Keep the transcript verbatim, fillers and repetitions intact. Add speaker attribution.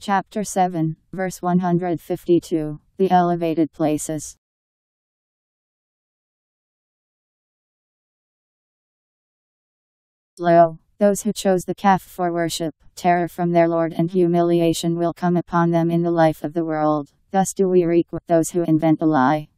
Speaker 1: Chapter seven, verse one hundred fifty-two, The Elevated Places. Lo, those who chose the calf for worship, terror from their Lord and humiliation will come upon them in the life of the world. Thus do we requite those who invent a lie.